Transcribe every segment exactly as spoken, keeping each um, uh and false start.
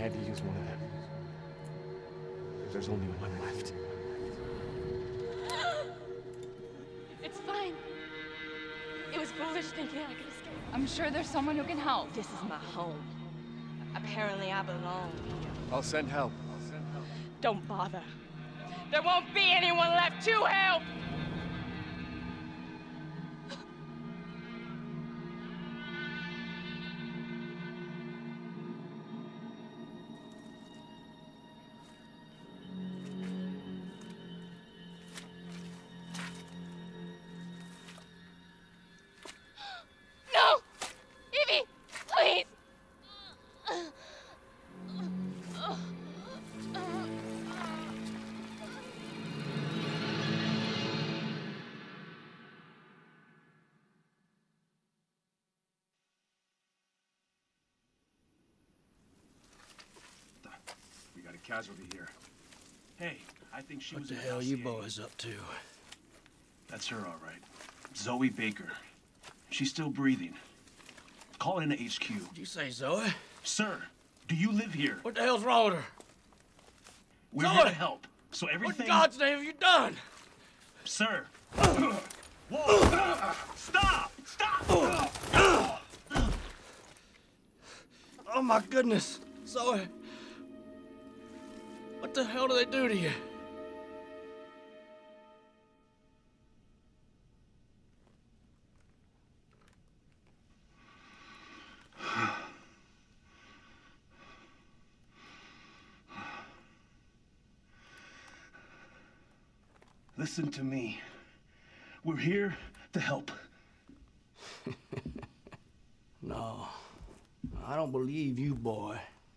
had to use one of them. There's only one left. It's fine. It was foolish thinking I could escape. I'm sure there's someone who can help. This is my home. Apparently I belong here. I'll send help. I'll send help. Don't bother. There won't be anyone left to help! No! Evie! Please! We got a casualty here. Hey, I think she What was the in hell you Dossier. boys up to? That's her, all right. Zoe Baker. She's still breathing. Call in to H Q. Did you say Zoe? Sir, do you live here? What the hell's wrong with her? We're Zoe! here to help. So What everything... in God's name have you done? Sir. Whoa! Stop! Stop! Oh my goodness, Zoe. What the hell do they do to you? Listen to me. We're here to help. No, I don't believe you, boy.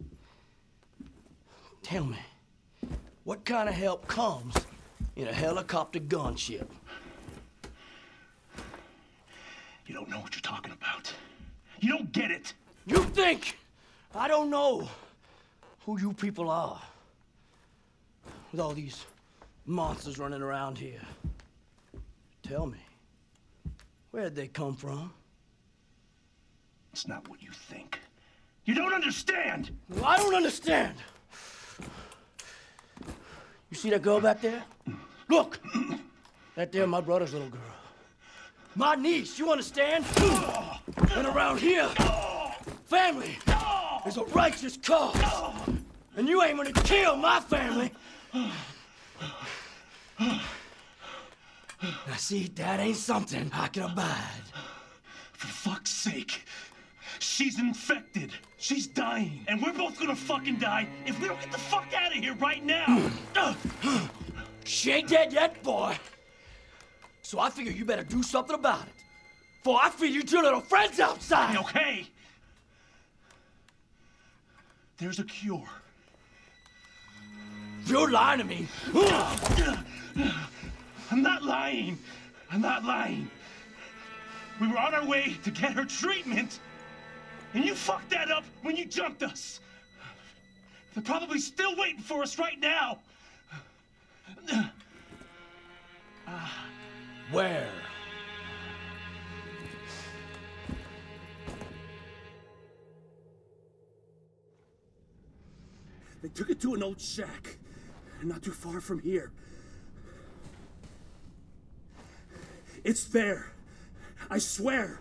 Tell me, what kind of help comes in a helicopter gunship? You don't know what you're talking about. You don't get it. You think I don't know who you people are? With all these monsters running around here. Tell me, where'd they come from? It's not what you think. You don't understand! Well, I don't understand. You see that girl back there? Look! That there, my brother's little girl. My niece, you understand? And around here, family is a righteous cause. And you ain't gonna kill my family. Now see, that ain't something I can abide. For fuck's sake. She's infected. She's dying. And we're both gonna fucking die if we don't get the fuck out of here right now. She ain't dead yet, boy. So I figure you better do something about it. For I feed you to your little friends outside. Okay. There's a cure. You're lying to me. I'm not lying. I'm not lying. We were on our way to get her treatment, and you fucked that up when you jumped us. They're probably still waiting for us right now. Where? They took it to an old shack, not too far from here. It's there. I swear.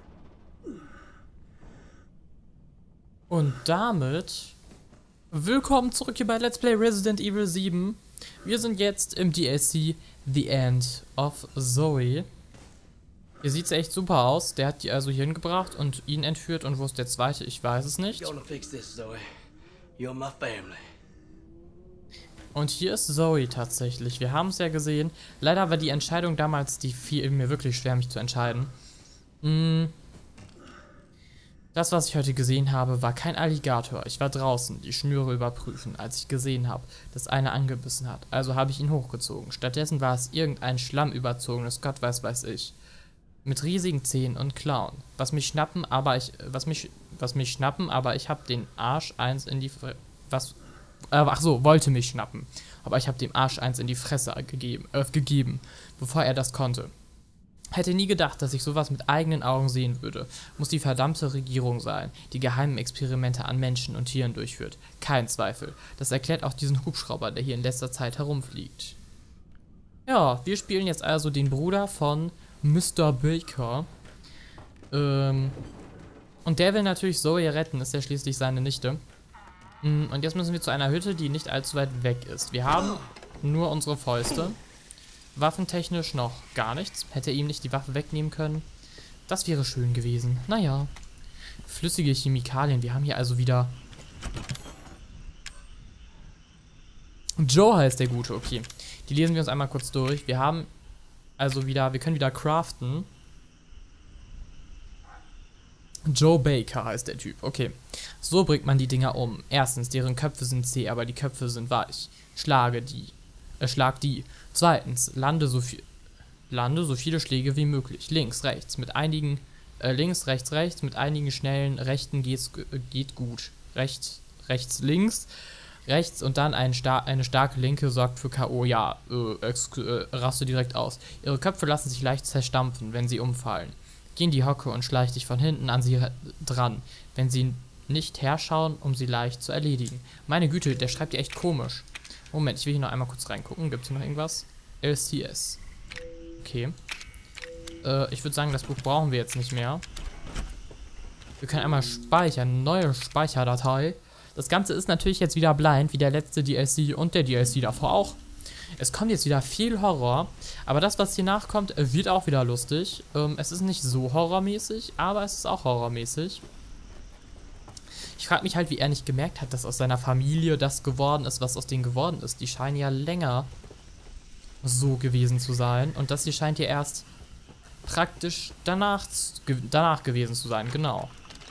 Und damit willkommen zurück hier bei Let's Play Resident Evil sieben. Wir sind jetzt im D L C The End of Zoe. Hier sieht es echt super aus. Der hat die also hier hingebracht und ihn entführt. Und wo ist der zweite? Ich weiß es nicht. You're gonna fix this, Zoe. You're my family. Und hier ist Zoe tatsächlich. Wir haben es ja gesehen. Leider war die Entscheidung damals, die fiel mir wirklich schwer, mich zu entscheiden. Hm. Das, was ich heute gesehen habe, war kein Alligator. Ich war draußen, die Schnüre überprüfen, als ich gesehen habe, dass einer angebissen hat. Also habe ich ihn hochgezogen. Stattdessen war es irgendein schlammüberzogenes, Gott weiß weiß ich. Mit riesigen Zähnen und Klauen. Was mich schnappen, aber ich, was mich, was mich schnappen, aber ich habe den Arsch eins in die, Fre was, äh, ach so, wollte mich schnappen. Aber ich habe dem Arsch eins in die Fresse gegeben, äh, gegeben, bevor er das konnte. Hätte nie gedacht, dass ich sowas mit eigenen Augen sehen würde. Muss die verdammte Regierung sein, die geheimen Experimente an Menschen und Tieren durchführt. Kein Zweifel. Das erklärt auch diesen Hubschrauber, der hier in letzter Zeit herumfliegt. Ja, wir spielen jetzt also den Bruder von Mister Baker. Ähm, und der will natürlich Zoe retten, ist ja schließlich seine Nichte. Und jetzt müssen wir zu einer Hütte, die nicht allzu weit weg ist. Wir haben nur unsere Fäuste. Waffentechnisch noch gar nichts. Hätte er ihm nicht die Waffe wegnehmen können. Das wäre schön gewesen. Naja. Flüssige Chemikalien. Wir haben hier also wieder... Joe heißt der Gute. Okay. Die lesen wir uns einmal kurz durch. Wir haben also wieder... Wir können wieder craften. Joe Baker heißt der Typ. Okay. So bringt man die Dinger um. Erstens, deren Köpfe sind zäh, aber die Köpfe sind weich. Schlage die. Äh, schlag die. Zweitens, lande so viel, lande so viele Schläge wie möglich. Links, rechts, mit einigen, äh, links, rechts, rechts, mit einigen schnellen Rechten geht's, äh, geht gut. Rechts, rechts, links, rechts und dann ein star eine starke Linke sorgt für K O. Ja, äh, äh, raste direkt aus. Ihre Köpfe lassen sich leicht zerstampfen, wenn sie umfallen. Geh in die Hocke und schleich dich von hinten an sie dran, wenn sie nicht herschauen, um sie leicht zu erledigen. Meine Güte, der schreibt ja echt komisch. Moment, ich will hier noch einmal kurz reingucken. Gibt es hier noch irgendwas? L C S. Okay. Äh, ich würde sagen, das Buch brauchen wir jetzt nicht mehr. Wir können einmal speichern. Neue Speicherdatei. Das Ganze ist natürlich jetzt wieder blind, wie der letzte D L C und der D L C davor auch. Es kommt jetzt wieder viel Horror. Aber das, was hier nachkommt, wird auch wieder lustig. Ähm, es ist nicht so horrormäßig, aber es ist auch horrormäßig. Ich frage mich halt, wie er nicht gemerkt hat, dass aus seiner Familie das geworden ist, was aus denen geworden ist. Die scheinen ja länger so gewesen zu sein. Und das hier scheint ja erst praktisch danach, danach gewesen zu sein. Genau.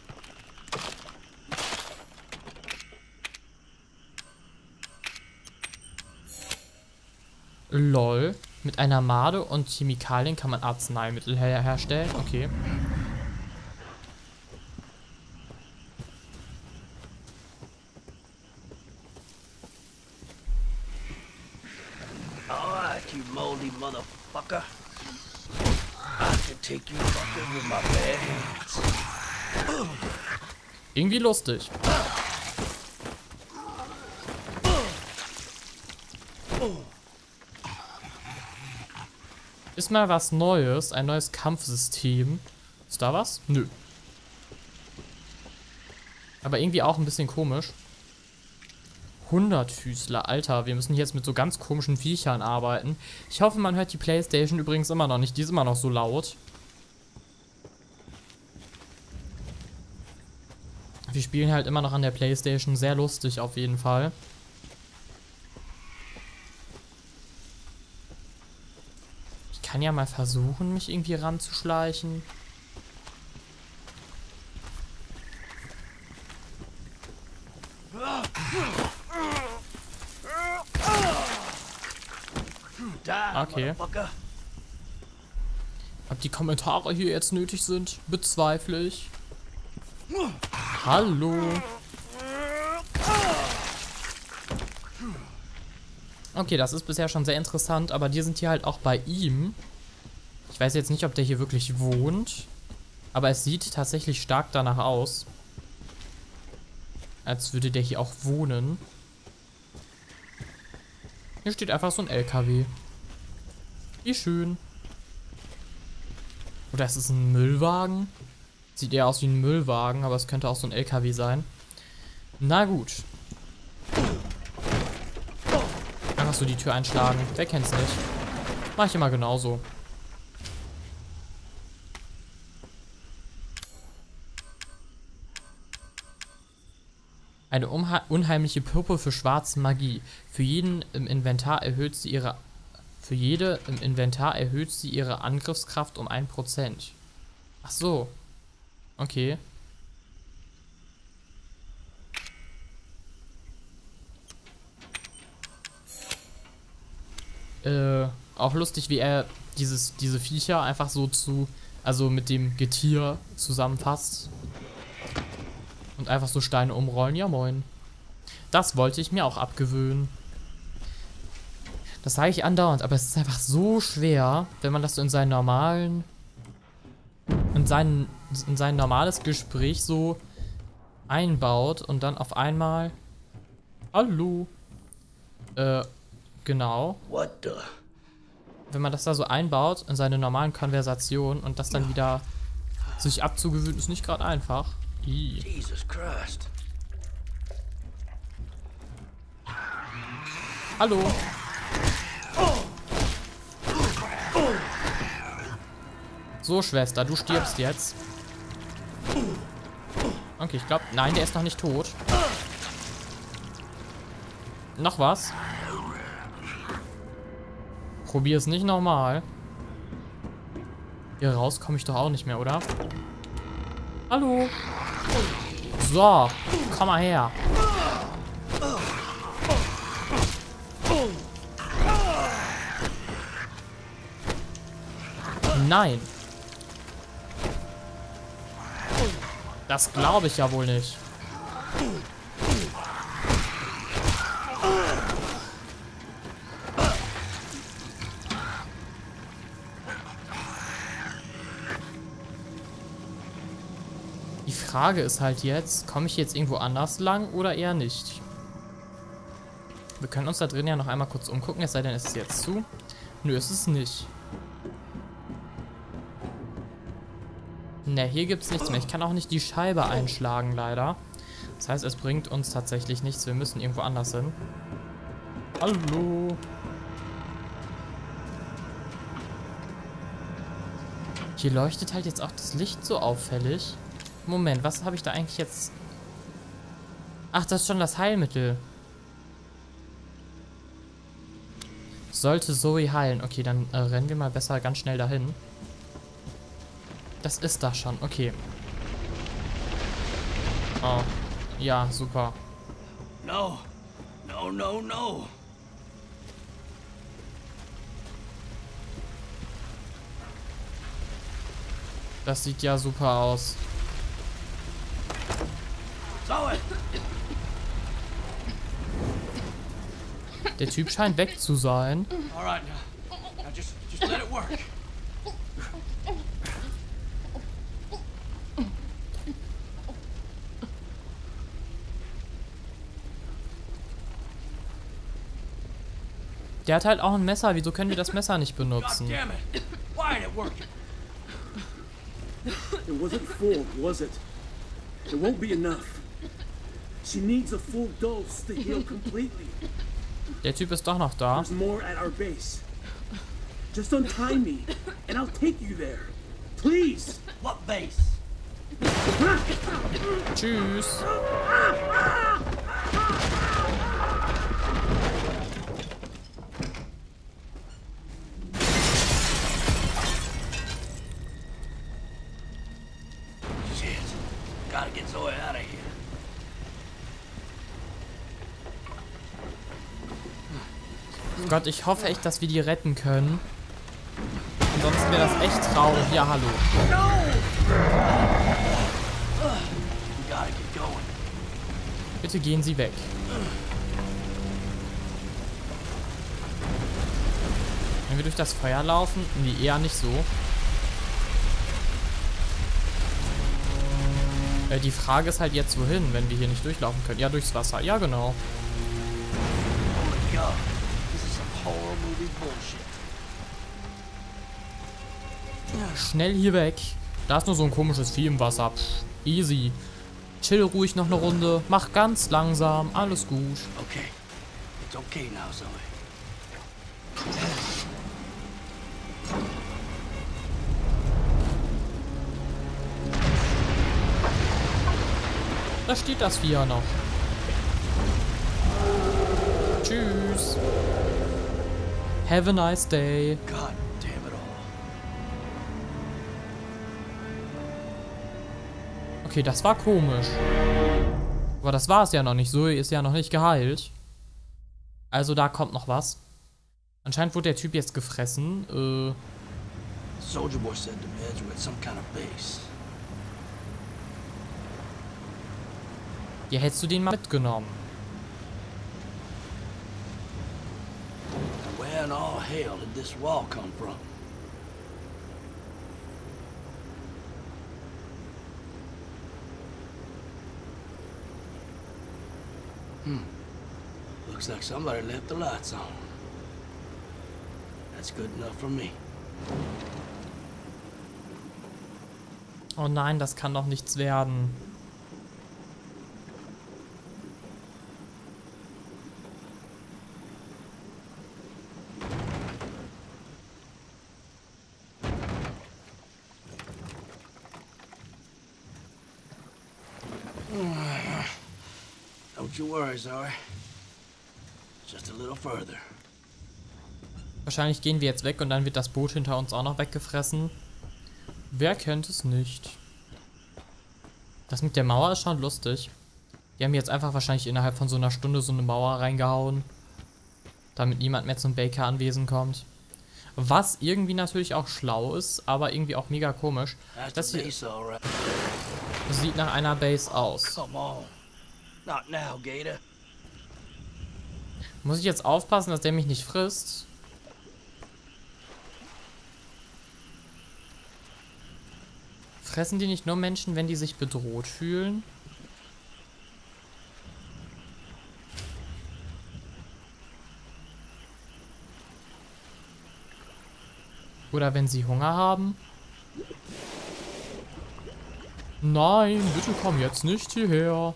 Lol. Mit einer Made und Chemikalien kann man Arzneimittel her herstellen. Okay. You moldy motherfucker. I can take you fuckers with my bare hands. Irgendwie lustig. Ist mal was Neues, ein neues Kampfsystem. Ist da was? Nö. Aber irgendwie auch ein bisschen komisch. Hundertfüßler, Alter, wir müssen jetzt mit so ganz komischen Viechern arbeiten. Ich hoffe, man hört die Playstation übrigens immer noch nicht. Die ist immer noch so laut. Wir spielen halt immer noch an der Playstation. Sehr lustig auf jeden Fall. Ich kann ja mal versuchen, mich irgendwie ranzuschleichen. Okay. Ob die Kommentare hier jetzt nötig sind, bezweifle ich. Hallo. Okay, das ist bisher schon sehr interessant, aber die sind hier halt auch bei ihm. Ich weiß jetzt nicht, ob der hier wirklich wohnt, aber es sieht tatsächlich stark danach aus, als würde der hier auch wohnen. Hier steht einfach so ein L K W. Wie schön. Oder ist es ein Müllwagen? Sieht eher aus wie ein Müllwagen, aber es könnte auch so ein L K W sein. Na gut. Einfach so die Tür einschlagen. Wer kennt's nicht? Mach ich immer genauso. Eine unheimliche Puppe für schwarze Magie. Für jeden im Inventar erhöht sie ihre... Für jede im Inventar erhöht sie ihre Angriffskraft um ein Prozent. Ach so. Okay. Äh, auch lustig, wie er dieses, diese Viecher einfach so zu... Also mit dem Getier zusammenfasst. Und einfach so Steine umrollen. Ja moin. Das wollte ich mir auch abgewöhnen. Das sage ich andauernd, aber es ist einfach so schwer, wenn man das so in seinen normalen, in seinen, in sein normales Gespräch so einbaut und dann auf einmal, hallo, äh, genau. What the? Wenn man das da so einbaut in seine normalen Konversationen und das dann wieder sich abzugewöhnen, ist nicht gerade einfach. Ih. Jesus Christ. Hallo. So, Schwester, du stirbst jetzt. Okay, ich glaube, nein, der ist noch nicht tot. Noch was? Probier es nicht nochmal. Hier raus komme ich doch auch nicht mehr, oder? Hallo. So, komm mal her. Nein. Das glaube ich ja wohl nicht. Die Frage ist halt jetzt, komme ich jetzt irgendwo anders lang oder eher nicht? Wir können uns da drin ja noch einmal kurz umgucken, es sei denn, es ist jetzt zu. Nö, es ist nicht. Ne, hier gibt es nichts mehr. Ich kann auch nicht die Scheibe einschlagen, leider. Das heißt, es bringt uns tatsächlich nichts. Wir müssen irgendwo anders hin. Hallo. Hier leuchtet halt jetzt auch das Licht so auffällig. Moment, was habe ich da eigentlich jetzt? Ach, das ist schon das Heilmittel. Sollte Zoe heilen. Okay, dann äh, rennen wir mal besser ganz schnell dahin. Das ist da schon, okay. Oh, ja, super. No, no, no, no. Das sieht ja super aus. Zoe! Der Typ scheint weg zu sein. All right, now, now just, just let it work. Der hat halt auch ein Messer. Wieso können wir das Messer nicht benutzen? God damn it! Why ain't it working? It wasn't full, was it? It won't be enough. She needs a full dose to heal completely. Der Typ ist doch noch da. There's more at our base. Just untie me, and I'll take you there. Please. What base? Tschüss. Shit. Gotta get Zoe out of here. Gott, ich hoffe echt, dass wir die retten können. Ansonsten wäre das echt traurig. Ja, hallo. Bitte gehen Sie weg. Wenn wir durch das Feuer laufen? Nee, eher nicht so. Äh, die Frage ist halt jetzt, wohin, wenn wir hier nicht durchlaufen können. Ja, durchs Wasser. Ja, genau. Schnell hier weg. Da ist nur so ein komisches Vieh im Wasser. Pff, easy. Chill ruhig noch eine Runde. Mach ganz langsam. Alles gut. Okay. It's okay now, Zoe. Da steht das Vieh ja noch. Tschüss. Have a nice day. God damn it all. Okay, das war komisch. Aber das war es ja noch nicht. Zoe ist ja noch nicht geheilt. Also da kommt noch was. Anscheinend wurde der Typ jetzt gefressen. Äh. Soldier Boy said the meds were at some kind of base. Ja, hättest du den mal mitgenommen. Well, hell did this wall come from? Hmm. Looks like somebody left the lights on. That's good enough for me. Oh nein, das kann doch nichts werden. Don't you worry, Zoe. Just a little further. Wahrscheinlich gehen wir jetzt weg und dann wird das Boot hinter uns auch noch weggefressen. Wer kennt es nicht? Das mit der Mauer ist schon lustig. Die haben jetzt einfach wahrscheinlich innerhalb von so einer Stunde so eine Mauer reingehauen, damit niemand mehr zum Baker-Anwesen kommt. Was irgendwie natürlich auch schlau ist, aber irgendwie auch mega komisch. Das hier das sieht nach einer Base aus. Not now, Gator. Muss ich jetzt aufpassen, dass der mich nicht frisst? Fressen die nicht nur Menschen, wenn die sich bedroht fühlen? Oder wenn sie Hunger haben? Nein, bitte komm jetzt nicht hierher.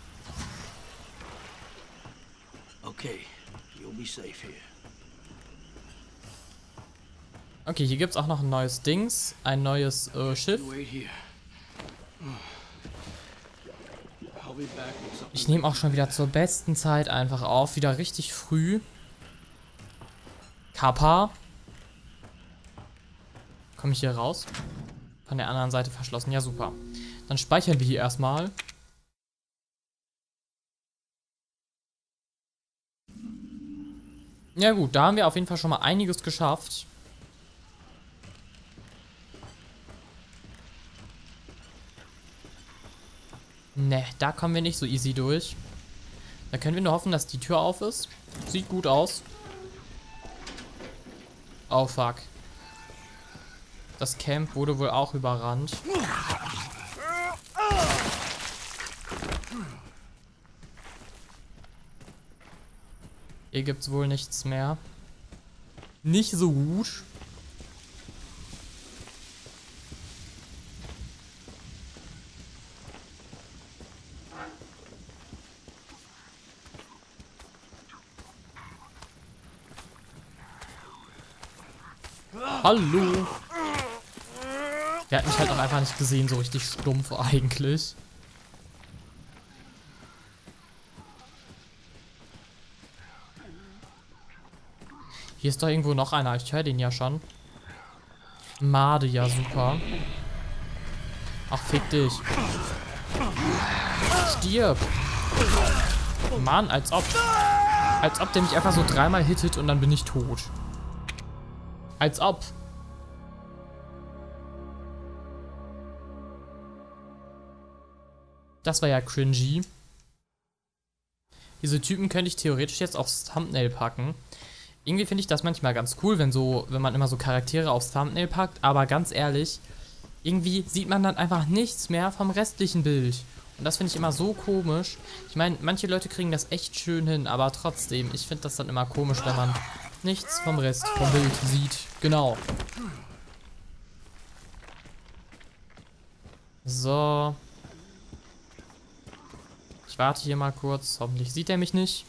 Okay, you'll be safe here. Okay, hier gibt's auch noch ein neues Dings, ein neues äh, Schiff. Ich nehme auch schon wieder zur besten Zeit einfach auf, wieder richtig früh. Kappa. Komme ich hier raus? Von der anderen Seite verschlossen, ja super. Dann speichern wir hier erstmal. Ja gut, da haben wir auf jeden Fall schon mal einiges geschafft. Ne, da kommen wir nicht so easy durch. Da können wir nur hoffen, dass die Tür auf ist. Sieht gut aus. Oh fuck. Das Camp wurde wohl auch überrannt. Hier gibt's wohl nichts mehr. Nicht so gut. Hallo. Der hat mich halt auch einfach nicht gesehen, so richtig stumpf eigentlich. Hier ist doch irgendwo noch einer. Ich höre den ja schon. Made, ja super. Ach, fick dich. Stirb. Mann, als ob. Als ob der mich einfach so dreimal hittet und dann bin ich tot. Als ob. Das war ja cringy. Diese Typen könnte ich theoretisch jetzt aufs Thumbnail packen. Irgendwie finde ich das manchmal ganz cool, wenn so, wenn man immer so Charaktere aufs Thumbnail packt, aber ganz ehrlich, irgendwie sieht man dann einfach nichts mehr vom restlichen Bild. Und das finde ich immer so komisch. Ich meine, manche Leute kriegen das echt schön hin, aber trotzdem, ich finde das dann immer komisch, wenn man nichts vom Rest vom Bild sieht. Genau. So. Ich warte hier mal kurz. Hoffentlich sieht er mich nicht.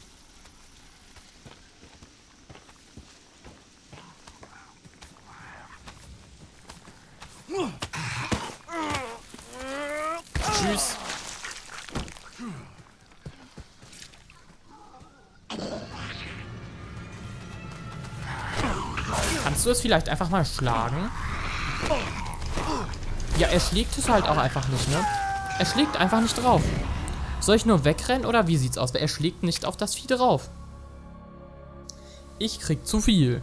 Tschüss. Kannst du es vielleicht einfach mal schlagen? Ja, er schlägt es halt auch einfach nicht, ne? Er schlägt einfach nicht drauf. Soll ich nur wegrennen oder wie sieht's aus? Weil er schlägt nicht auf das Vieh drauf. Ich krieg zu viel.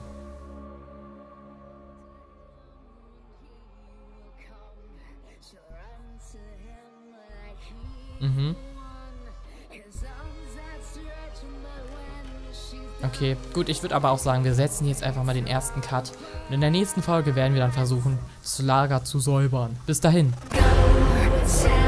Mhm. Okay, gut, ich würde aber auch sagen, wir setzen jetzt einfach mal den ersten Cut. Und in der nächsten Folge werden wir dann versuchen, das Lager zu säubern. Bis dahin. Go,